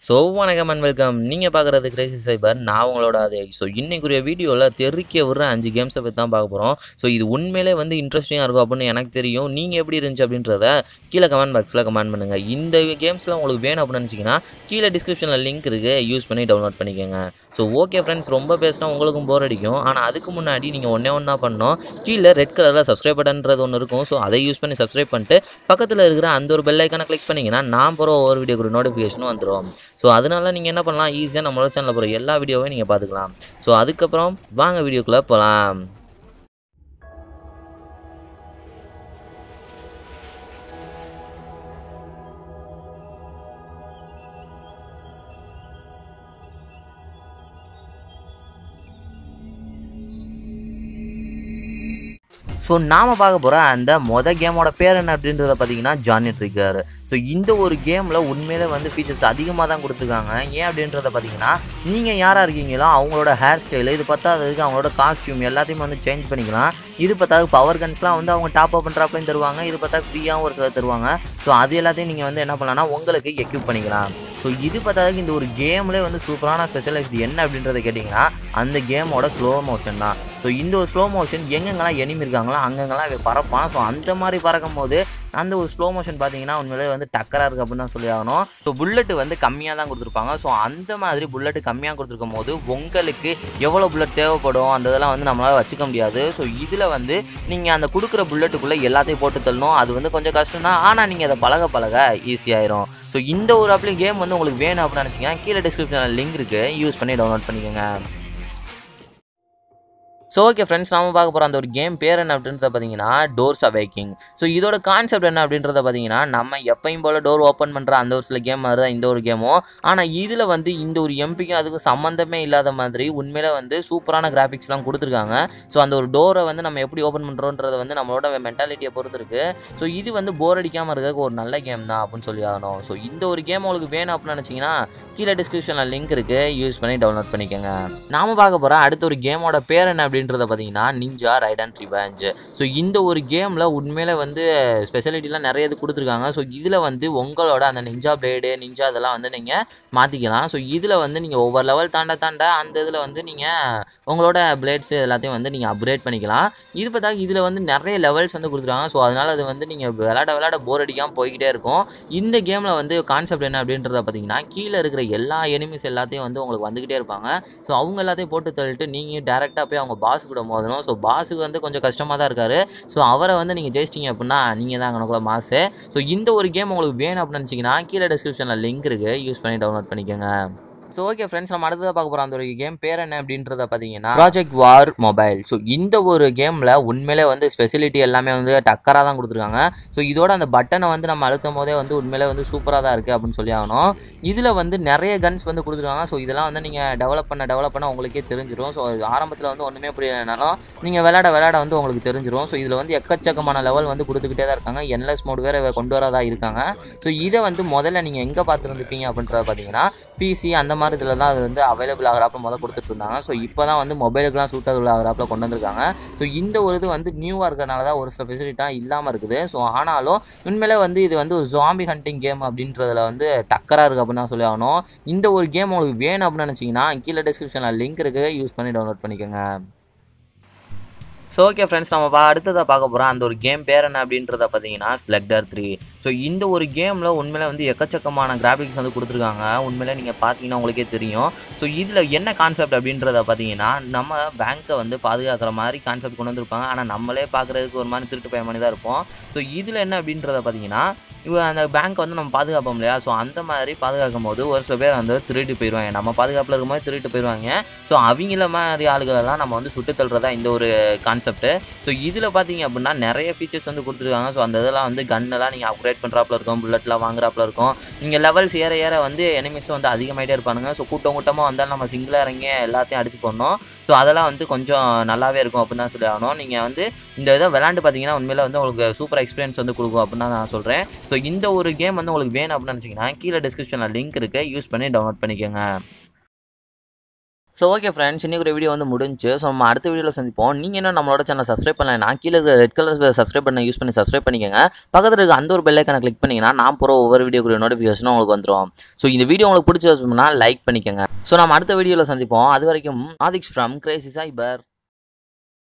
வணக்கம் and welcome. நீங்கள் பார்க்குறது கிரேசி சைபர். நான் உங்களோட அதே. இன்னைக்குரிய வீடியோவில் தெறிக்க விடுற 5 கேம்ஸை பற்றி தான் பார்க்க போகிறோம். இது உண்மையிலே இன்ட்ரெஸ்டிங்காக இருக்கும் அப்படின்னு எனக்கு தெரியும். நீங்கள் எப்படி இருந்துச்சு அப்படின்றத கீழே கமெண்ட் பாக்ஸில் கமெண்ட் பண்ணுங்கள். இந்த கேம்ஸில் உங்களுக்கு வேணும் அப்படின்னு நினச்சிங்கன்னா கீழே டிஸ்கிரிப்ஷனில் லிங்க் இருக்குது, யூஸ் பண்ணி டவுன்லோட் பண்ணிக்கோங்க. ஓகே ஃப்ரெண்ட்ஸ், ரொம்ப பேசினா உங்களுக்கும் போர் அடிக்கும். ஆனால் அதுக்கு முன்னாடி நீங்கள் ஒன்றே தான் பண்ணணும். கீழே ரெட் கலரில் சப்ஸ்கிரைப் பட்டன்றது ஒன்று இருக்கும். அதை யூஸ் பண்ணி சப்ஸ்கிரைப் பண்ணிட்டு பக்கத்தில் இருக்கிற அந்த ஒரு பெல் ஐக்கானை கிளிக் பண்ணிங்கன்னா நான் போகிற ஒவ்வொரு வீடியோக்கு நோட்டிஃபிகேஷனும் வந்துடும். அதனால நீங்கள் என்ன பண்ணலாம், ஈஸியாக நம்மளோட சேனலில் போகிற எல்லா வீடியோவையும் நீங்கள் பார்த்துக்கலாம். அதுக்கப்புறம் வாங்க வீடியோக்குள்ளே போகலாம். நாம் பார்க்க போகிற அந்த கேமோட பேர் என்ன அப்படின்றத பார்த்தீங்கன்னா ஜானி ட்ரிகர். இந்த ஒரு கேமில் உண்மையிலே ஃபீச்சர்ஸ் அதிகமாக தான் கொடுத்துருக்காங்க. ஏன் அப்படின்றத பார்த்தீங்கன்னா, நீங்கள் யாராக இருக்கீங்களோ அவங்களோட ஹேர் ஸ்டைலு, இது பத்தாததுக்கு அவங்களோட காஸ்டியூம் எல்லாத்தையும் சேஞ்ச் பண்ணிக்கலாம். இது பத்தாவது பவர் கன்ஸ்லாம் அவங்க டாப் அப் பண்ணுறாப்லையும் தருவாங்க. இது பார்த்தா ஃப்ரீயாகவும் ஒரு சிலர் தருவாங்க. அது எல்லாத்தையும் நீங்கள் என்ன பண்ணலாம்னா உங்களுக்கு எக்யூப் பண்ணிக்கலாம். இது பத்தாததுக்கு இந்த ஒரு கேம்லேயே சூப்பரான ஸ்பெஷலைஸ்டு என்ன அப்படின்றத கேட்டிங்கன்னா அந்த கேமோட ஸ்லோ மோஷன் தான். இந்த ஒரு ஸ்லோ மோஷன் எங்கெங்கெல்லாம் எனிமி இருக்காங்களோ அங்கெங்கெல்லாம் பறப்பான். அந்த மாதிரி பறக்கும் போது அந்த ஒரு ஸ்லோ மோஷன் பார்த்தீங்கன்னா உண்மையிலே டக்கராக இருக்குது அப்படின்னு தான் சொல்லி ஆகணும். புல்லட்டு கம்மியாக தான் கொடுத்துருப்பாங்க. அந்த மாதிரி புல்லட்டு கம்மியாக கொடுத்துருக்கும் போது உங்களுக்கு எவ்வளோ புல்லட் தேவைப்படும் அந்த இதெல்லாம் நம்மளால் வச்சுக்க முடியாது. இதில் நீங்கள் அந்த கொடுக்குற புல்லட்டுக்குள்ளே எல்லாத்தையும் போட்டு தள்ளணும். அது கொஞ்சம் கஷ்டம் தான். ஆனால் நீங்கள் அதை பழக ஈஸியாயிரும். இந்த ஒரு கேம் உங்களுக்கு வேணும் அப்படின்னு நினச்சிங்கன்னா கீழே டிஸ்கிரிப்ஷனில் லிங்க் இருக்குது, யூஸ் பண்ணி டவுன்லோட் பண்ணிக்கோங்க. ஓகே ஃப்ரெண்ட்ஸ், நாம் பார்க்க போகிற அந்த ஒரு கேம் பேர் என்ன அப்படின்றத பார்த்தீங்கன்னா டோர்ஸ் அவேக்கிங். இதோட கான்செப்ட் என்ன அப்படின்றத பார்த்தீங்கன்னா, நம்ம எப்பயும் போல் டோர் ஓப்பன் பண்ணுற அந்த ஒரு சில கேம் மாதிரி தான் இந்த ஒரு கேமும். ஆனால் இதில் இந்த ஒரு எம்பிக்கும் அதுக்கு சம்மந்தமே இல்லாத மாதிரி உண்மையிலே சூப்பரான கிராஃபிக்ஸ்லாம் கொடுத்துருக்காங்க. அந்த ஒரு டோரை நம்ம எப்படி ஓப்பன் பண்ணுறோன்றது நம்மளோட மென்டாலிட்டியை பொறுத்து இருக்குது. இது போர் அடிக்காமல் இருக்கிறதுக்கு ஒரு நல்ல கேம் தான் அப்படின்னு சொல்லி ஆகணும். இந்த ஒரு கேம் உங்களுக்கு வேணும் அப்படின்னு நினச்சிங்கன்னா கீழே டிஸ்கிரிப்ஷனில் லிங்க் இருக்குது, யூஸ் பண்ணி டவுன்லோட் பண்ணிக்கோங்க. நாம் பார்க்க போகிற அடுத்த ஒரு கேமோட பேர் என்ன பார்த்தீங்கன்னா நிஞ்சா ரைட் அண்ட் ரிவெஞ்ச். இந்த ஒரு கேமில் உண்மையில ஸ்பெஷாலிட்டிலாம் நிறைய இது கொடுத்துருக்காங்க. இதில் உங்களோட அந்த நிஞ்சா பிளேடு நிஞ்சா இதெல்லாம் நீங்கள் மாற்றிக்கலாம். இதில் நீங்கள் ஒவ்வொரு லெவல் தாண்ட அந்த இதில் நீங்கள் உங்களோட பிளேட்ஸ் எல்லாத்தையும் நீங்கள் அப்கிரேட் பண்ணிக்கலாம். இது பார்த்தா இதில் நிறைய லெவல்ஸ் கொடுத்துருக்காங்க. அதனால் அது நீங்கள் விளையாட போர் அடிக்காமல் போய்கிட்டே இருக்கும். இந்த கேமில் கான்செப்ட் என்ன அப்படின்றத பார்த்தீங்கன்னா, கீழே இருக்கிற எல்லா எனிமிஸ் எல்லாத்தையும் உங்களுக்கு வந்துக்கிட்டே இருப்பாங்க. அவங்க எல்லாத்தையும் போட்டு தள்ளிட்டு நீங்கள் டேரெக்டாக போய் அவங்க பாஸ் கூட மோதணும். பாஸுக்கு கொஞ்சம் கஷ்டமாக தான் இருக்காரு. அவரை நீங்கள் ஜெயிச்சிட்டிங்க அப்படின்னா நீங்கள் தான் அங்கே மாசு. இந்த ஒரு கேம் உங்களுக்கு வேணும் அப்படின்னு நினச்சிங்கன்னா கீழே டிஸ்கிரிப்ஷனில் லிங்க் இருக்குது, யூஸ் பண்ணி டவுன்லோட் பண்ணிக்கோங்க. ஓகே ஃப்ரெண்ட்ஸ், நம்ம அடுத்ததாக பார்க்க போகிற அந்த ஒரு கேம் பேர் என்ன அப்படின்றத பார்த்தீங்கன்னா ப்ராஜெக்ட் வார் மொபைல். இந்த ஒரு கேமில் உண்மையிலே ஸ்பெசிலிட்டி எல்லாமே டக்கராக தான் கொடுத்துருக்காங்க. இதோட அந்த பட்டனை நம்ம அழுத்தும் போதே உண்மையிலே சூப்பராக தான் இருக்குது அப்படின்னு சொல்லி ஆகணும். இதில் நிறைய கன்ஸ் கொடுத்துருக்காங்க. இதெல்லாம் நீங்கள் டெவலப் பண்ண உங்களுக்கே தெரிஞ்சிடும். ஆரம்பத்தில் ஒன்றுமே புரியலனாலும் நீங்கள் விளையாட உங்களுக்கு தெரிஞ்சிடும். இதில் எக்கச்சக்கமான லெவல் கொடுத்துக்கிட்டே தான் இருக்காங்க. என்லெஸ் மோட் வேறு கொண்டு வரதா இருக்காங்க. இதை முதல்ல நீங்கள் எங்கே பார்த்துருந்துருப்பீங்க அப்படின்றத பார்த்தீங்கன்னா பிசி அந்த மாதிரி இதில் தான் அது அவைலபிள் ஆகிறாப்பில் கொடுத்துட்டு இருந்தாங்க. இப்போ தான் மொபைலுக்குலாம் சூட்டபிள் ஆகிறாப்பில் கொண்டு வந்திருக்காங்க. இந்த ஒரு இது நியூவாக இருக்கிறனால தான் ஒரு சில ஃபெசிலிட்டிலாம் இல்லாமல் இருக்குது. ஆனாலும் உண்மையிலே இது ஒரு ஜாம்பி ஹண்டிங் கேம் அப்படின்றதுல டக்கராக இருக்குது அப்படின்னு தான் சொல்லி ஆகணும். இந்த ஒரு கேம் உங்களுக்கு வேணும் அப்படின்னு நினச்சிங்கன்னா கீழே டிஸ்கிரிப்ஷனில் லிங்க் இருக்குது, யூஸ் பண்ணி டவுன்லோட் பண்ணிக்கோங்க. ஓகே ஃப்ரெண்ட்ஸ், நம்ம அடுத்ததாக பார்க்க போகிறோம் அந்த ஒரு கேம் பேர் என்ன அப்படின்றத பார்த்தீங்கன்னா ஸ்லெக்டர் 3. இந்த ஒரு கேமில் உண்மையிலே எக்கச்சக்கமான கிராஃபிக்ஸ் கொடுத்துருக்காங்க. உண்மையிலே நீங்கள் பார்த்தீங்கன்னா உங்களுக்கே தெரியும். இதில் என்ன கான்செப்ட் அப்படின்றத பார்த்தீங்கன்னா, நம்ம பேங்க்கை பாதுகாக்கிற மாதிரி கான்செப்ட் கொண்டு வந்திருப்பாங்க. ஆனால் நம்மளே பார்க்குறதுக்கு ஒரு மாதிரி திருட்டு பயமணி தான் இருப்போம். இதில் என்ன அப்படின்றத பார்த்தீங்கன்னா, அந்த பேங்க்கை நம்ம பாதுகாப்போம் இல்லையா? அந்த மாதிரி பாதுகாக்கும் போது ஒரு சில பேர் திருட்டு போயிடுவாங்க. நம்ம பாதுகாப்பில் இருக்கும்போது திருட்டு போயிடுவாங்க. அவங்கள மாதிரி ஆளுகளெல்லாம் நம்ம சுட்டு தள்ளுறதா இந்த ஒரு கான்செப்ட். இதில் பார்த்தீங்க அப்படின்னா நிறைய ஃபீச்சர்ஸ் கொடுத்துருக்காங்க. அந்த இதெல்லாம் கன்னெல்லாம் நீங்கள் அப்கிரேட் பண்ணுறாப்புல இருக்கும், புல்லட்லாம் வாங்குறாப்புல இருக்கும். நீங்கள் லெவல்ஸ் ஏற எனிமிஸ் அதிகமாகிட்டே இருப்பானுங்க. கூட்டமாக வந்தால் நம்ம சிங்கிளாக இறங்கி எல்லாத்தையும் அடிச்சு போடணும். அதெல்லாம் கொஞ்சம் நல்லாவே இருக்கும் அப்படின்னு தான் சொல்லி ஆகணும். நீங்கள் இந்த இதை விளையாண்டு பார்த்தீங்கன்னா உண்மையில உங்களுக்கு சூப்பர் எக்ஸ்பீரியன்ஸ் கொடுக்கும் அப்படின்னு தான் நான் சொல்கிறேன். இந்த ஒரு கேம் உங்களுக்கு வேணும் அப்படின்னு நினச்சிங்கன்னா கீழே டிஸ்கிரிப்ஷனில் லிங்க் இருக்குது, யூஸ் பண்ணி டவுன்லோட் பண்ணிக்கோங்க. ஸோ ஓகே ஃப்ரெண்ட்ஸ், இன்னைக்கு ஒரு வீடியோ வந்து முடிஞ்சு. ஸோ நம்ம அடுத்த வீடியோவில் சந்திப்போம். நீங்கள் என்ன நம்மளோட சேனல் சப்ஸ்கிரைப் பண்ணலைன்னா கீழே இருக்கிற ரெட் கலர் சப்ஸ்கிரைப் பண்ண யூஸ் பண்ணி சப்ஸ்கிரைப் பண்ணிக்கோங்க. பக்கத்தில் இருக்க அந்த ஒரு பெல் ஐக்கானை கிளிக் பண்ணிங்கன்னா நான் போகிற ஒவ்வொரு வீடியோக்குரிய நோட்டிஃபிகேஷனும் உங்களுக்கு வந்துடும். ஸோ இந்த வீடியோ உங்களுக்கு பிடிச்சிருந்தா லைக் பண்ணிக்கோங்க. ஸோ நம்ம அடுத்த வீடியோவில் சந்திப்போம். அது வரைக்கும் ஆதிக்ஸ் ஃப்ரம் கிரேசி சைபர்.